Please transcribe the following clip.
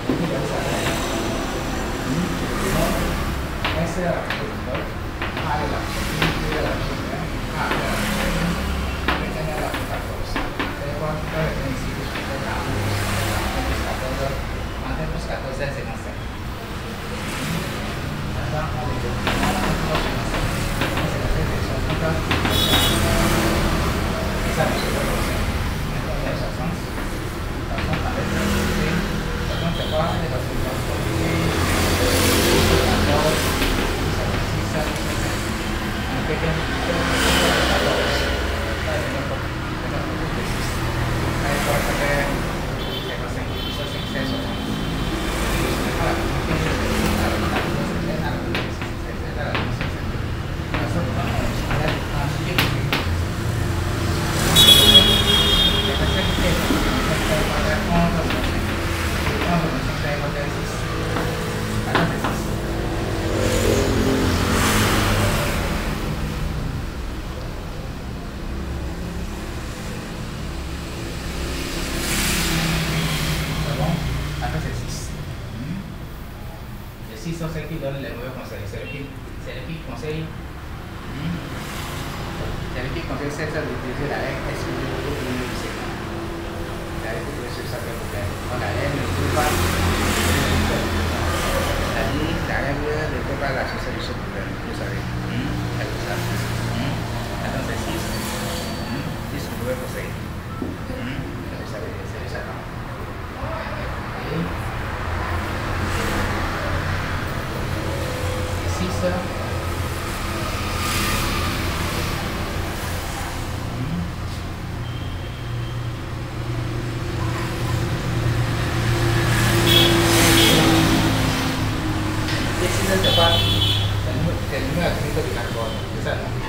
Ini baru sana. Essa é a coisa. Aí lá, primeira, ah, é ela que faz isso. Saya buat dari situ kita tahu. Nanti terus kata saya selesai. Sekarang mau itu, selesai besok kita bisa selesai. Itu ya sasang, sasang ada selesai. Sasang sekolah ada bahasa Inggris. Sisa selesai. Nanti kan kita ejercicio se donde le voy a conseguir se le conseguir cessa de utiliser la règle est-ce que vous pouvez utiliser la règle pour que ça peut vous faire la règle ne peut pas c'est-à-dire la règle ne peut pas la solution du problème vous savez c'est ça attends c'est 6 vous pouvez conseiller vous savez c'est ça ça. Ini sisa cepat dan ini escrito di karbon. Bisa